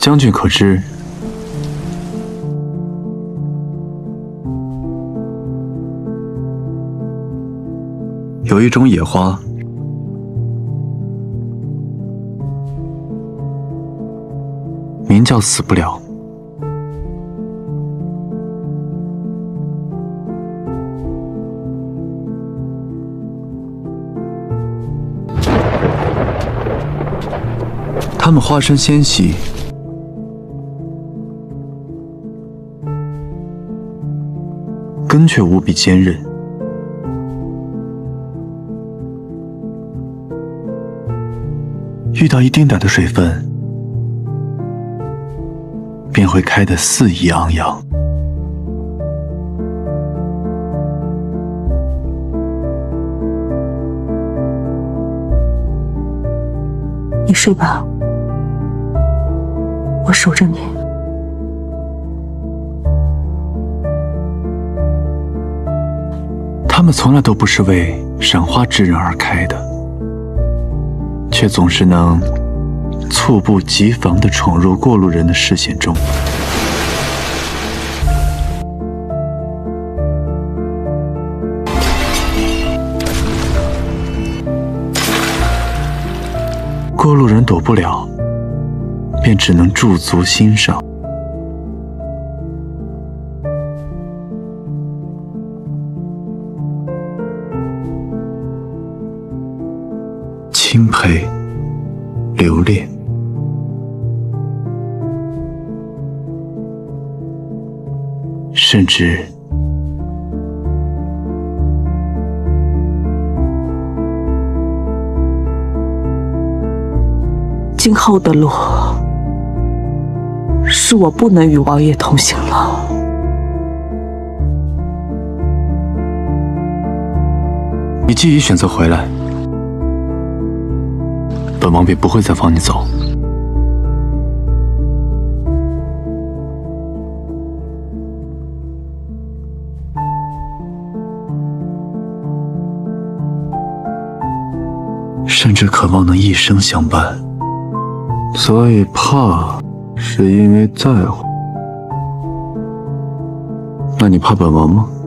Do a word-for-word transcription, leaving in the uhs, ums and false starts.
将军可知，有一种野花，名叫死不了。它们花身纤细，根却无比坚韧。遇到一丁点的水分，便会开得肆意昂扬。 你睡吧，我守着你。 它们从来都不是为赏花之人而开的，却总是能猝不及防地闯入过路人的视线中。过路人躲不了，便只能驻足欣赏。钦佩，留恋，甚至今后的路，是我不能与王爷同行了。 你既已选择回来，本王便不会再放你走。甚至渴望能一生相伴。所以怕，是因为在乎。那你怕本王吗？